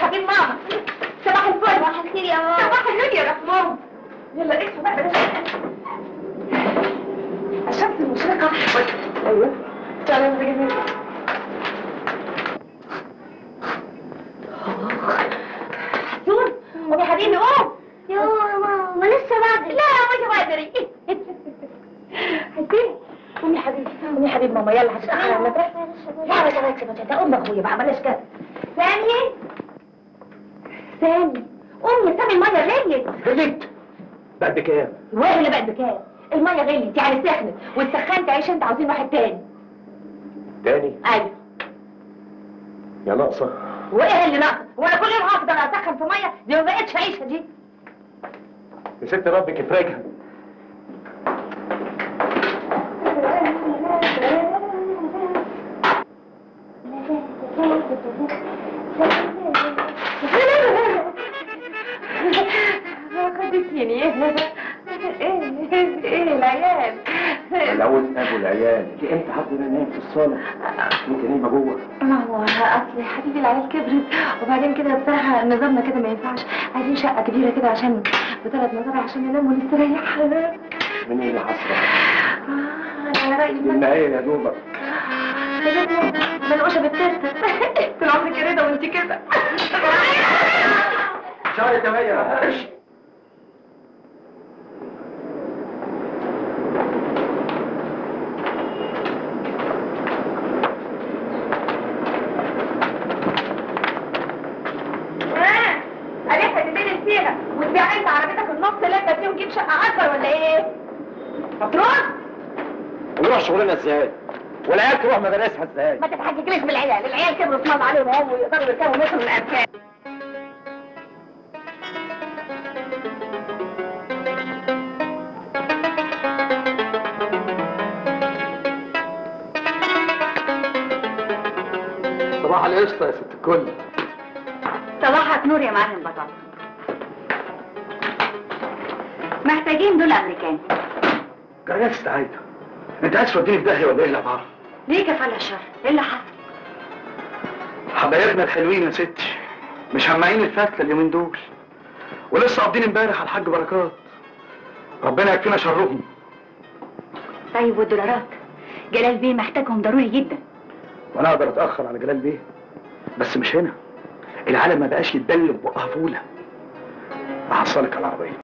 حبيب ماما. صباح الفل. صباح الخير يا ماما. صباح النور يا رحمن. يلا اسمع بقى بلاش الشمس المشرقة. ايوه تعالى يا جميل. حسون قوم يا حبيبي قوم. يا ماما ما لسه بدري. لا مش بدري. حسين قوم يا حبيبي قوم يا حبيبي ماما يلا هتتأخر على المدرسة. لا ما تبعدش ده قوم اخويا بقى بلاش كده. ثاني قوم يا سامي المية غليت. بقت بكام؟ وايه اللي بقت بكام؟ المية غليت يعني سخنت واتسخنت عيش انت عاوزين واحد تاني. تاني؟ ايوه. يا ناقصة. وايه اللي ناقص؟ هو انا كل يوم هفضل اسخن في مية؟ دي ما بقتش عيشة دي. يا ست ربك افرجها. خدتيني. ايه العيال؟ لو ابو العيال انت امتى هفضل انام في الصاله وانت نايمه جوه؟ ما هو اصل حبيبي العيال كبرت وبعدين كده بصراحه نظامنا كده ما ينفعش، عايزين شقه كبيره كده عشان بثلاث مزارع عشان ننام ونستريح. من ايه اللي حصل؟ انا على رايي النهايه يا دوبك. منقوشه بالتالتة. طول عمرك كده وانت كده. شعري تمية. وتبيع انت عربيتك النص لما فيه ونجيب شقه اكبر ولا ايه؟ هتروح؟ ونروح شغلنا ازاي؟ والعيال تروح مدارسها ازاي؟ ما تتحججليش بالعيال، العيال كبروا اسمهم عليهم اهو ويقدروا يركبوا متر من الاركان. صباح القشطه يا ست الكل. صباحك نور يا معلم بطاطا. محتاجين دول امريكان. جاية استعايدة. انت عايز توديني في داهيه ولا ايه يا بعض؟ ليه كفالة الشر؟ ايه اللي حصل؟ حبايبنا الحلوين يا ستي مش هماعين الفتله اليومين دول ولسه قابضين امبارح على الحاج بركات. ربنا يكفينا شرهم. طيب والدولارات؟ جلال بيه محتاجهم ضروري جدا. وانا اقدر اتاخر على جلال بيه بس مش هنا. العالم ما بقاش يتدلب بقها فوله. احصلك على العربيه.